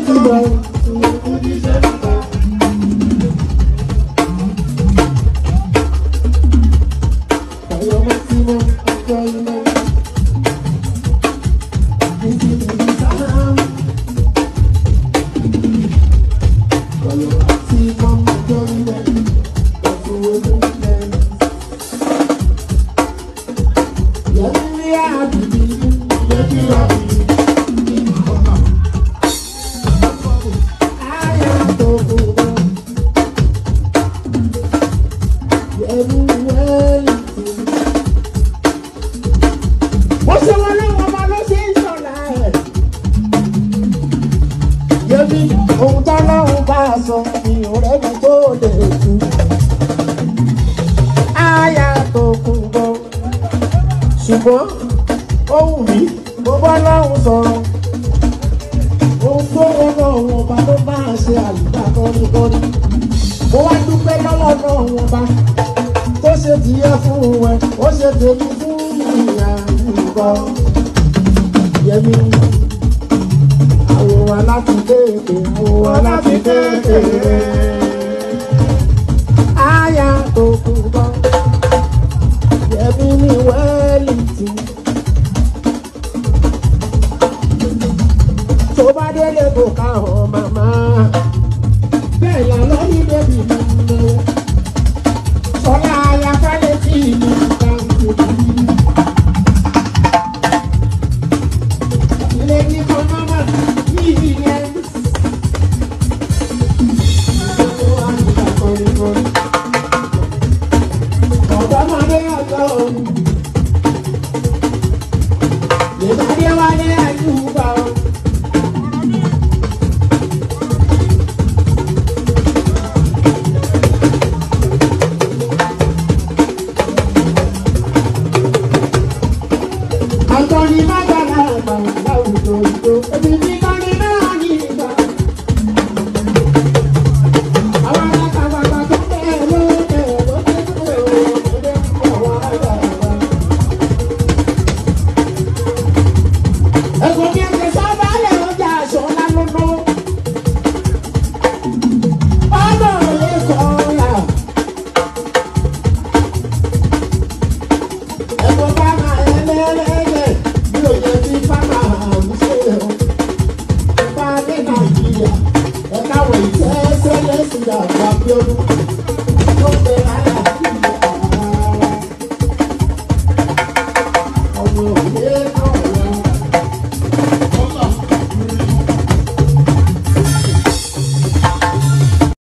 ṣùgbọ́n ó wù mí mo bá láwọn sọ̀rọ̀ ohun tó wọ́nà wọn ọba ló máa ṣe àlùbá kọ́ríkọ́rí mo wá dúpẹ́ lọ́wọ́ náà wọn ọba tó ṣe tìyẹ fún ẹ ó ṣe tèmi fún ìyá ìgbọ́ yẹmi àwọn aláfikéèké àwọn aláfikéèké àyà tó kú bọ́ yẹmi ní wẹ́ẹ̀lì tì tó bá délé kò ká ọ màmá bẹ́ẹ̀ yà lọ́ní bébì mi lọ́wọ́ sọlá ayáfẹ́lẹ́ tí mi ká ń tóbi. ilé ní kan mọ́mọ́ ní ìyẹn. ọ̀dọ́mọdé ọ̀dọ́ òun Adewale Ayuba o. Àtọ̀ni mágàlá àgbà láwùjọ ìjọ, èmi ní kọ́ni náà ní ìgbà. Àwọn alákàbàbà tó bẹ̀rẹ̀ lóde lóde tó lóde àwọn àgbà. Ẹ̀gbọ́n mi ẹ̀jẹ̀ sábà lè ọjà aṣọ lálọ́nà. Ọ̀nà òye kọ́ra. Ẹ̀gbọ́n bá máa ẹlẹ́lẹ́lẹ́ bí òye tí bá máa ń ṣe o. Bá dé Nàìjíríà, ẹ̀ka wọ̀ ìtẹ́sẹ́lẹ́sì àgbà bí ọdún.